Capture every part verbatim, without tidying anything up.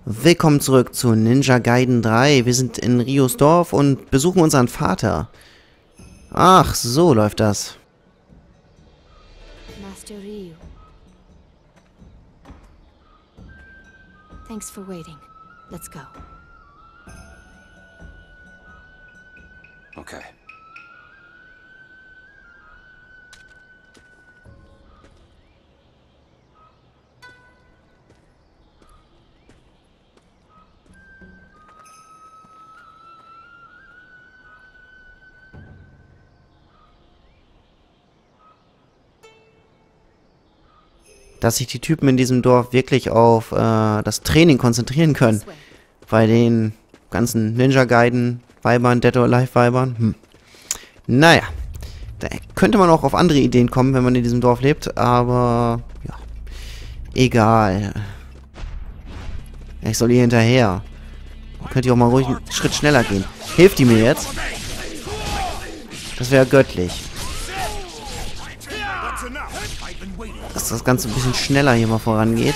Willkommen zurück zu Ninja Gaiden drei. Wir sind in Rios Dorf und besuchen unseren Vater. Ach, so läuft das. Master Ryu. Thanks for waiting. Let's go. Okay. Dass sich die Typen in diesem Dorf wirklich auf äh, das Training konzentrieren können. Bei den ganzen Ninja Gaiden Weibern, Dead or Alive Weibern. Hm. Naja. Da könnte man auch auf andere Ideen kommen, wenn man in diesem Dorf lebt, aber ja. Egal. Ich soll hier hinterher. Könnt ihr auch mal ruhig einen Schritt schneller gehen. Hilft die mir jetzt? Das wäre göttlich. Dass das Ganze ein bisschen schneller hier mal vorangeht.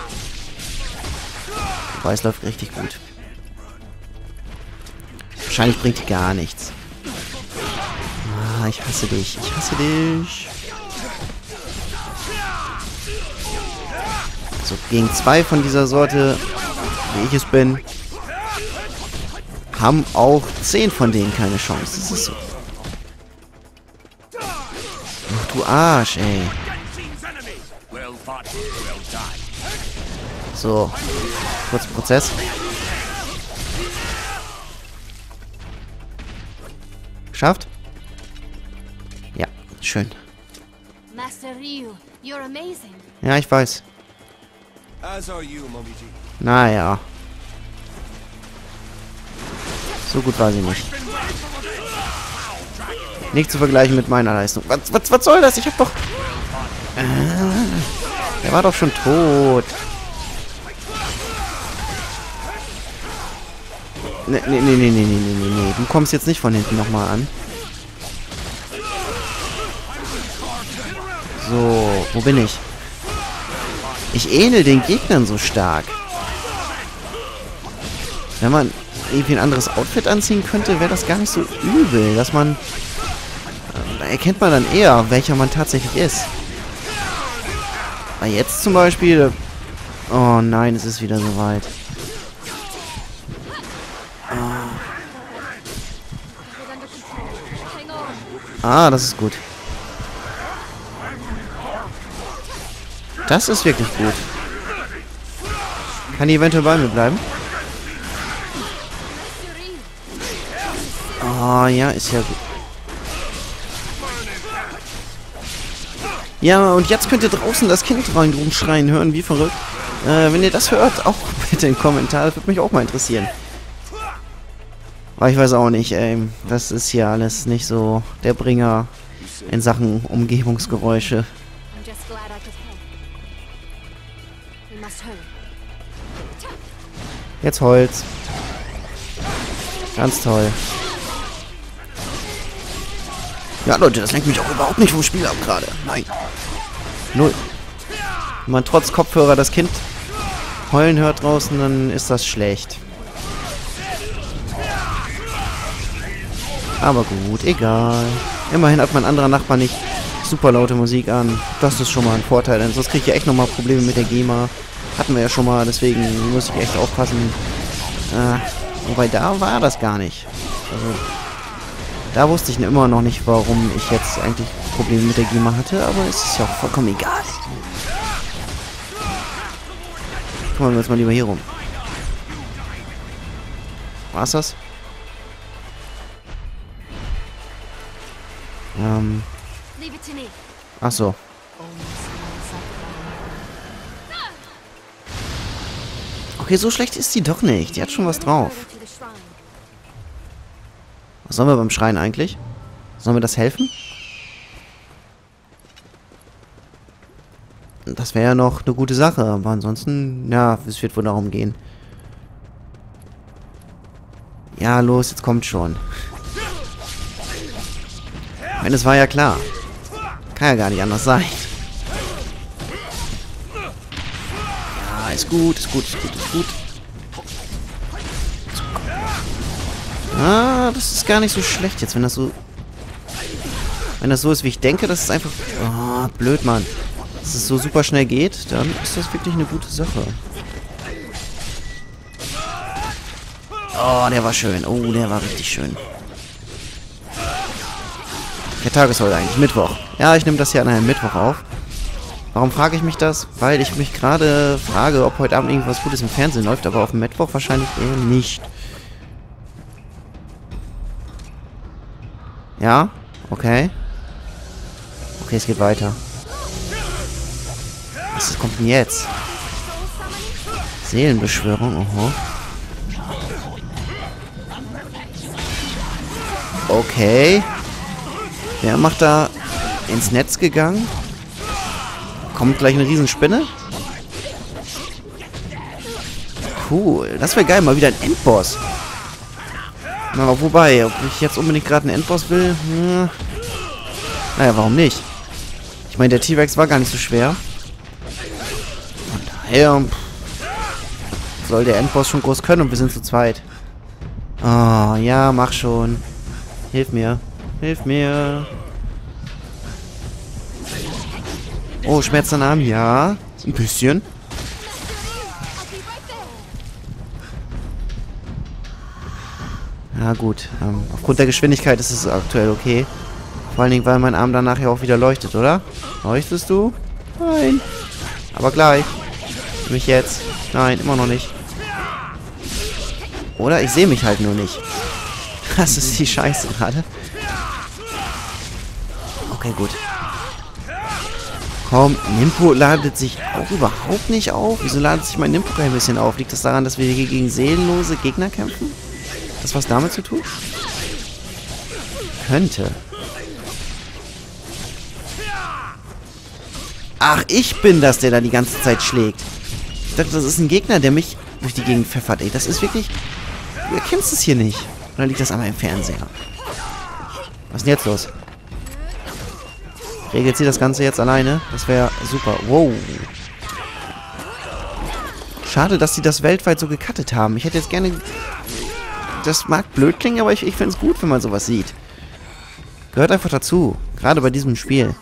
Wobei, es läuft richtig gut. Wahrscheinlich bringt die gar nichts. Ah, ich hasse dich. Ich hasse dich. So, gegen zwei von dieser Sorte, wie ich es bin, haben auch zehn von denen keine Chance. Das ist so. Ach, du Arsch, ey. So, kurz Prozess. Geschafft? Ja, schön. Master Ryu, you're amazing. Ja, ich weiß. As are you, Momiji. Naja. So gut war sie nicht. Nicht zu vergleichen mit meiner Leistung. Was, was, was soll das? Ich hab doch... Äh, er war doch schon tot. Nee, nee, nee, nee, nee, nee, nee, nee. Du kommst jetzt nicht von hinten nochmal an. So, wo bin ich? Ich ähnel den Gegnern so stark. Wenn man irgendwie ein anderes Outfit anziehen könnte, wäre das gar nicht so übel. Dass man... Da erkennt man dann eher, welcher man tatsächlich ist. Aber jetzt zum Beispiel... Oh nein, es ist wieder soweit. Ah, das ist gut. Das ist wirklich gut. Kann die eventuell bei mir bleiben? Ah, ja, ist ja gut. Ja, und jetzt könnt ihr draußen das Kind rein rumschreien hören, wie verrückt. Äh, wenn ihr das hört, auch bitte in den Kommentaren. Das würde mich auch mal interessieren. Aber ich weiß auch nicht, ey. Das ist hier alles nicht so der Bringer in Sachen Umgebungsgeräusche. I'm just glad I could help. We must hurry. Jetzt Holz. Ganz toll. Ja, Leute, das lenkt mich auch überhaupt nicht vom Spiel ab gerade. Nein. Null. Wenn man trotz Kopfhörer das Kind heulen hört draußen, dann ist das schlecht. Aber gut, egal. Immerhin hat mein anderer Nachbar nicht super laute Musik an. Das ist schon mal ein Vorteil, denn sonst kriege ich ja echt nochmal Probleme mit der GEMA. Hatten wir ja schon mal, deswegen muss ich echt aufpassen. Äh, wobei, da war das gar nicht. Also, da wusste ich immer noch nicht, warum ich jetzt eigentlich Probleme mit der GEMA hatte, aber es ist ja auch vollkommen egal. Kümmern wir uns mal lieber hier rum. War's das? Ähm. Leave it to me. Ach so. Okay, so schlecht ist die doch nicht. Die hat schon was drauf. Was sollen wir beim Schreien eigentlich? Sollen wir das helfen? Das wäre ja noch eine gute Sache, aber ansonsten, ja, es wird wohl darum gehen. Ja, los, jetzt kommt schon. Ich meine, es war ja klar. Kann ja gar nicht anders sein. Ja, ist gut, ist gut, ist gut, ist gut. Ah, das ist gar nicht so schlecht jetzt, wenn das so... Wenn das so ist, wie ich denke, das ist einfach... Oh, blöd, Mann. Dass es so super schnell geht, dann ist das wirklich eine gute Sache. Oh, der war schön. Oh, der war richtig schön. Der Tag ist heute eigentlich Mittwoch. Ja, ich nehme das hier an einem Mittwoch auf. Warum frage ich mich das? Weil ich mich gerade frage, ob heute Abend irgendwas Gutes im Fernsehen läuft, aber auf dem Mittwoch wahrscheinlich eher nicht. Ja? Okay. Okay, es geht weiter. Was kommt denn jetzt? Seelenbeschwörung, oho. Okay. Wer macht da ins Netz gegangen? Kommt gleich eine Riesenspinne? Cool. Das wäre geil. Mal wieder ein Endboss. Na, wobei, ob ich jetzt unbedingt gerade einen Endboss will? Hm. Naja, warum nicht? Ich meine, der T-Rex war gar nicht so schwer. Von daher soll der Endboss schon groß können und wir sind zu zweit. Oh, ja, mach schon. Hilf mir. Hilf mir. Oh, Schmerz am Arm, ja. Ein bisschen. Ja, gut. Ähm, aufgrund der Geschwindigkeit ist es aktuell okay. Vor allen Dingen, weil mein Arm danach ja auch wieder leuchtet, oder? Leuchtest du? Nein. Aber gleich. Mich jetzt. Nein, immer noch nicht. Oder? Ich sehe mich halt nur nicht. Das ist die Scheiße gerade. Okay, gut. Komm, Nimpo ladet sich auch überhaupt nicht auf. Wieso ladet sich mein Nimpo ein bisschen auf? Liegt das daran, dass wir hier gegen seelenlose Gegner kämpfen? Hat das was damit zu tun? Könnte. Ach, ich bin das, der da die ganze Zeit schlägt. Ich dachte, das ist ein Gegner, der mich durch die Gegend pfeffert. Ey, das ist wirklich... Du erkennst es hier nicht. Oder liegt das einmal im Fernseher? Was ist denn jetzt los? Regelt sie das Ganze jetzt alleine? Das wäre super. Wow. Schade, dass sie das weltweit so gecuttet haben. Ich hätte jetzt gerne... Das mag blöd klingen, aber ich, ich finde es gut, wenn man sowas sieht. Gehört einfach dazu. Gerade bei diesem Spiel.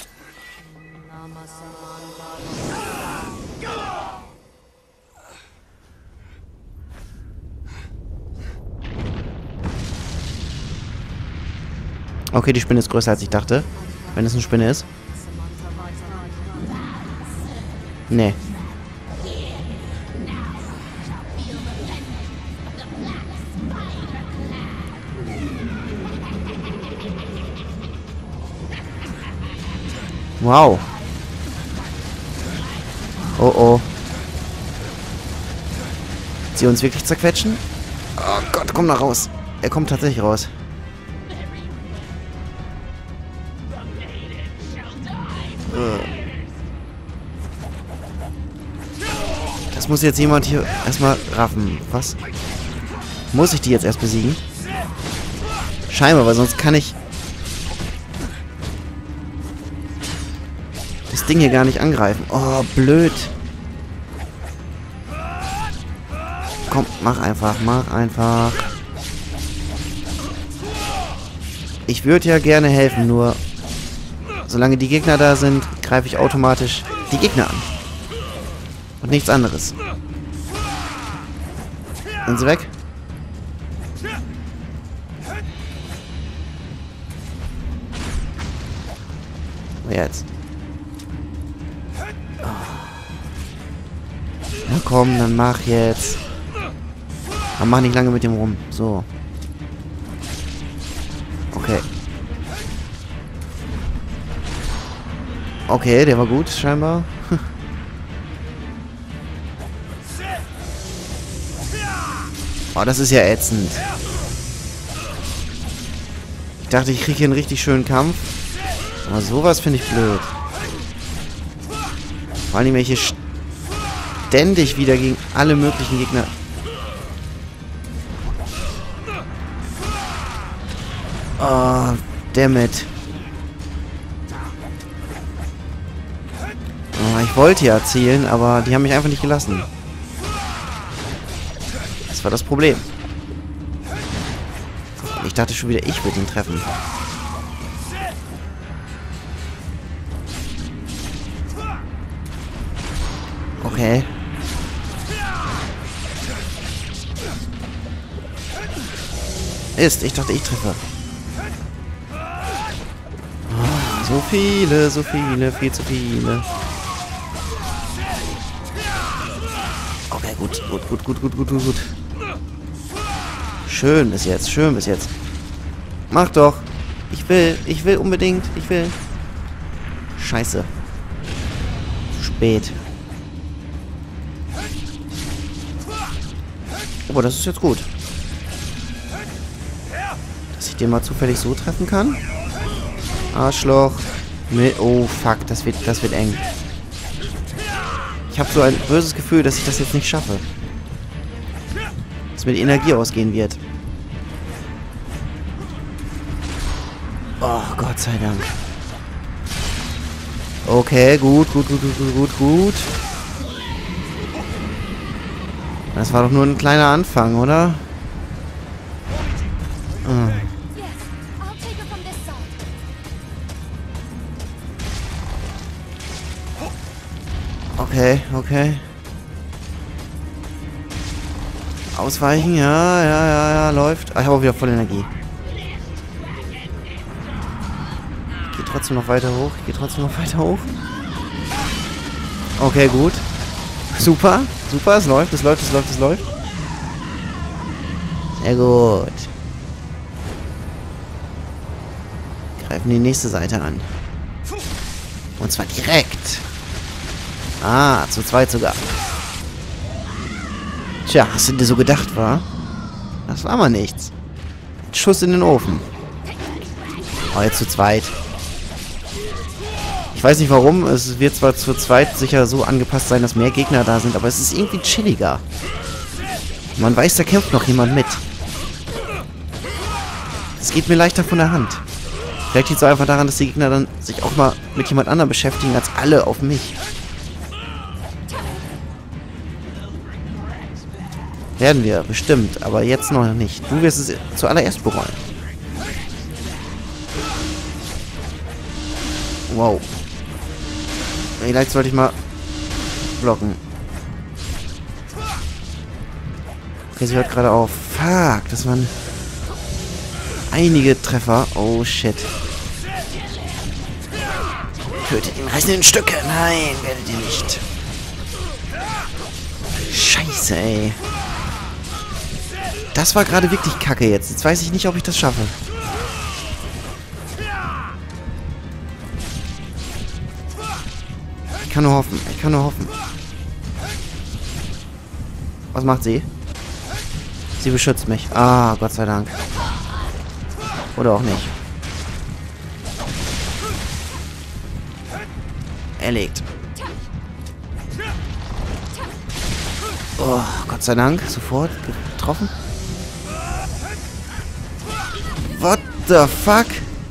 Okay, die Spinne ist größer, als ich dachte. Wenn es eine Spinne ist. Nee. Wow. Oh oh. Sie uns wirklich zerquetschen? Oh Gott, komm da raus. Er kommt tatsächlich raus. Das muss jetzt jemand hier erstmal raffen. Was? Muss ich die jetzt erst besiegen? Scheinbar, weil sonst kann ich das Ding hier gar nicht angreifen. Oh, blöd. Komm, mach einfach, mach einfach. Ich würde ja gerne helfen, nur solange die Gegner da sind, greife ich automatisch die Gegner an. Und nichts anderes. Sind sie weg? Jetzt. Na komm, dann mach jetzt. Aber mach nicht lange mit dem rum. So. Okay. Okay, der war gut, scheinbar. Oh, das ist ja ätzend. Ich dachte, ich kriege hier einen richtig schönen Kampf. Aber sowas finde ich blöd. Vor allem, wenn ich hier ständig wieder gegen alle möglichen Gegner... Oh, dammit. Oh, ich wollte ja zielen, aber die haben mich einfach nicht gelassen. Das war das Problem. Ich dachte schon wieder, ich würde ihn treffen. Okay. Ist, ich dachte, ich treffe. Oh, so viele, so viele, viel zu viele. Okay, gut, gut, gut, gut, gut, gut, gut, gut. Schön bis jetzt, schön bis jetzt. Mach doch. Ich will, ich will unbedingt, ich will. Scheiße. Spät. Aber das ist jetzt gut. Dass ich den mal zufällig so treffen kann. Arschloch. Oh, fuck. Das wird, das wird eng. Ich habe so ein böses Gefühl, dass ich das jetzt nicht schaffe. Dass mir die Energie ausgehen wird. Oh, Gott sei Dank. Okay, gut, gut, gut, gut, gut, gut, gut. Das war doch nur ein kleiner Anfang, oder? Hm. Okay, okay. Ausweichen, ja, ja, ja, ja, läuft. Ah, ich habe auch wieder voll Energie. Ich gehe trotzdem noch weiter hoch. Ich gehe trotzdem noch weiter hoch. Okay, gut. Super, super, es läuft, es läuft, es läuft, es läuft. Sehr gut. Greifen die nächste Seite an. Und zwar direkt. Ah, zu zweit sogar. Tja, hast du dir so gedacht, war? Das war mal nichts. Schuss in den Ofen. Oh, jetzt zu zweit. Ich weiß nicht warum. Es wird zwar zu zweit sicher so angepasst sein, dass mehr Gegner da sind, aber es ist irgendwie chilliger. Man weiß, da kämpft noch jemand mit. Es geht mir leichter von der Hand. Vielleicht liegt es einfach daran, dass die Gegner dann sich auch mal mit jemand anderem beschäftigen, als alle auf mich. Werden wir, bestimmt, aber jetzt noch nicht. Du wirst es zuallererst bereuen. Wow. Vielleicht sollte ich mal blocken. Okay, sie hört gerade auf. Fuck, das waren einige Treffer. Oh, shit. Tötet ihn, reißen ihn in Stücke. Nein, werdet ihr nicht. Scheiße, ey. Das war gerade wirklich kacke jetzt. Jetzt weiß ich nicht, ob ich das schaffe. Ich kann nur hoffen. Ich kann nur hoffen. Was macht sie? Sie beschützt mich. Ah, Gott sei Dank. Oder auch nicht. Erlegt. Oh, Gott sei Dank. Sofort getroffen. What the fuck?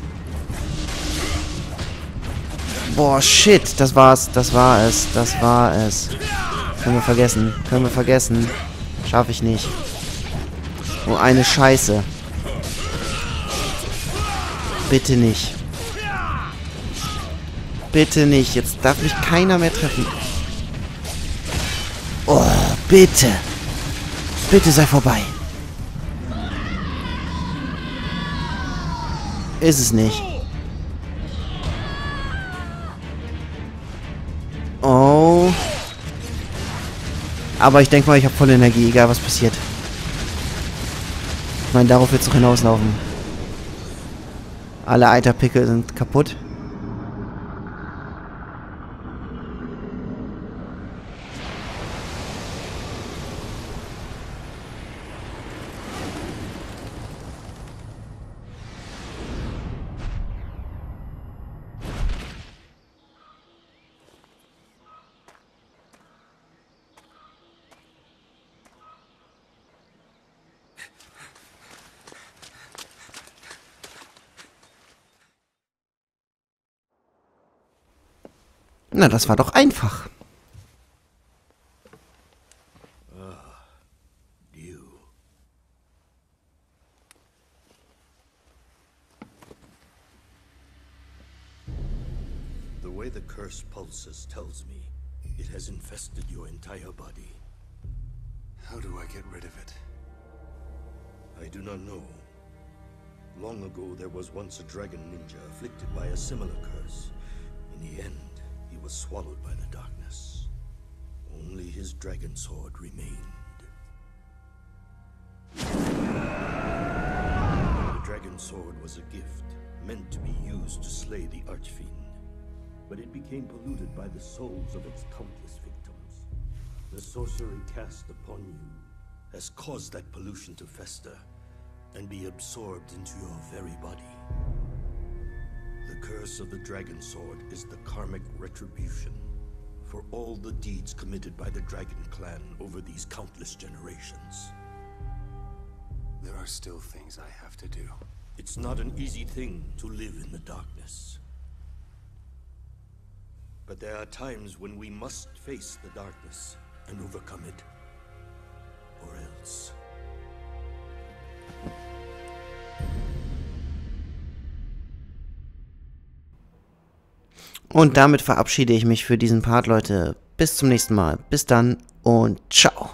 Boah, shit. Das war's. Das war es. Das war es. Können wir vergessen. Können wir vergessen. Schaffe ich nicht. Oh, eine Scheiße. Bitte nicht. Bitte nicht. Jetzt darf mich keiner mehr treffen. Oh, bitte. Bitte sei vorbei. Ist es nicht. Oh. Aber ich denke mal, ich habe volle Energie, egal was passiert. Ich meine, darauf wird es doch hinauslaufen. Alle Eiterpickel sind kaputt. Na, das war doch einfach. the curse pulses tells me it has infested your entire body. How do I get rid of it? I do not know. Long ago, there was once a dragon ninja afflicted by a similar curse. In the end, he was swallowed by the darkness. Only his dragon sword remained. The dragon sword was a gift, meant to be used to slay the Archfiend. But it became polluted by the souls of its countless victims. The sorcery cast upon you has caused that pollution to fester and be absorbed into your very body. The curse of the Dragon Sword is the karmic retribution for all the deeds committed by the Dragon Clan over these countless generations. There are still things I have to do. It's not an easy thing to live in the darkness. But there are times when we must face the darkness and overcome it, or else. Und damit verabschiede ich mich für diesen Part, Leute. Bis zum nächsten Mal. Bis dann und ciao.